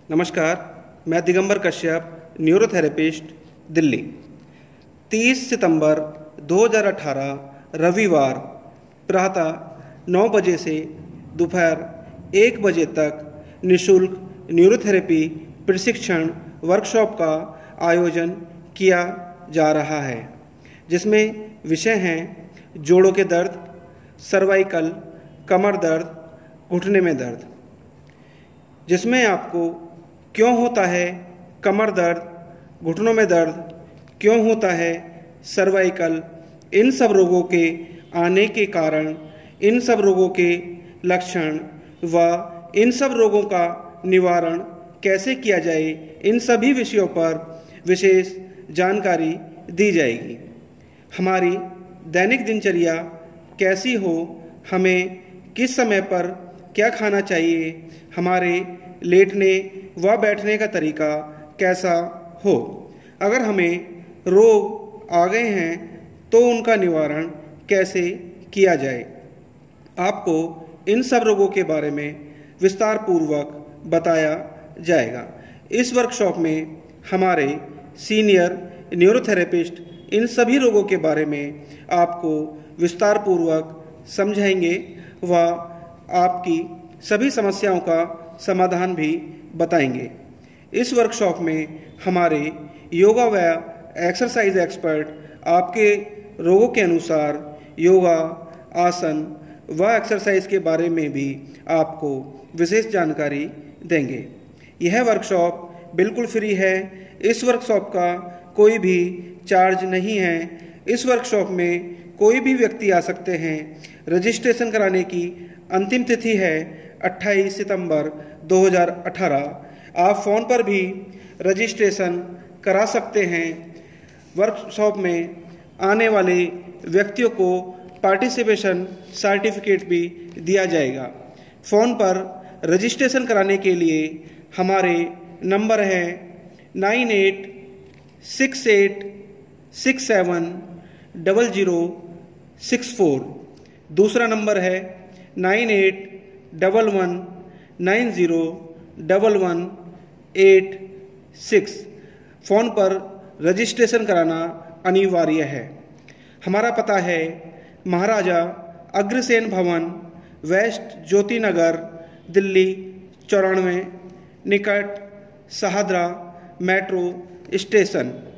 नमस्कार, मैं दिगंबर कश्यप, न्यूरोथेरेपिस्ट, दिल्ली। 30 सितंबर 2018 रविवार प्रातः 9 बजे से दोपहर 1 बजे तक निःशुल्क न्यूरोथेरेपी प्रशिक्षण वर्कशॉप का आयोजन किया जा रहा है, जिसमें विषय हैं जोड़ों के दर्द, सर्वाइकल, कमर दर्द, घुटने में दर्द। जिसमें आपको क्यों होता है कमर दर्द, घुटनों में दर्द, क्यों होता है सर्वाइकल, इन सब रोगों के आने के कारण, इन सब रोगों के लक्षण व इन सब रोगों का निवारण कैसे किया जाए, इन सभी विषयों पर विशेष जानकारी दी जाएगी। हमारी दैनिक दिनचर्या कैसी हो, हमें किस समय पर क्या खाना चाहिए, हमारे लेटने व बैठने का तरीका कैसा हो, अगर हमें रोग आ गए हैं तो उनका निवारण कैसे किया जाए। आपको इन सब रोगों के बारे में विस्तार पूर्वक बताया जाएगा। इस वर्कशॉप में हमारे सीनियर न्यूरोथेरेपिस्ट इन सभी रोगों के बारे में आपको विस्तार पूर्वक समझाएंगे व आपकी सभी समस्याओं का समाधान भी बताएंगे। इस वर्कशॉप में हमारे योगा व एक्सरसाइज एक्सपर्ट आपके रोगों के अनुसार योगा, आसन व एक्सरसाइज के बारे में भी आपको विशेष जानकारी देंगे। यह वर्कशॉप बिल्कुल फ्री है। इस वर्कशॉप का कोई भी चार्ज नहीं है। इस वर्कशॉप में कोई भी व्यक्ति आ सकते हैं। रजिस्ट्रेशन कराने की अंतिम तिथि है 28 सितंबर 2018। आप फ़ोन पर भी रजिस्ट्रेशन करा सकते हैं। वर्कशॉप में आने वाले व्यक्तियों को पार्टिसिपेशन सर्टिफिकेट भी दिया जाएगा। फ़ोन पर रजिस्ट्रेशन कराने के लिए हमारे नंबर है 9868670064। दूसरा नंबर है 9811901186। फ़ोन पर रजिस्ट्रेशन कराना अनिवार्य है। हमारा पता है महाराजा अग्रसेन भवन, वेस्ट ज्योति नगर, दिल्ली 94, निकट शाहदरा मेट्रो स्टेशन।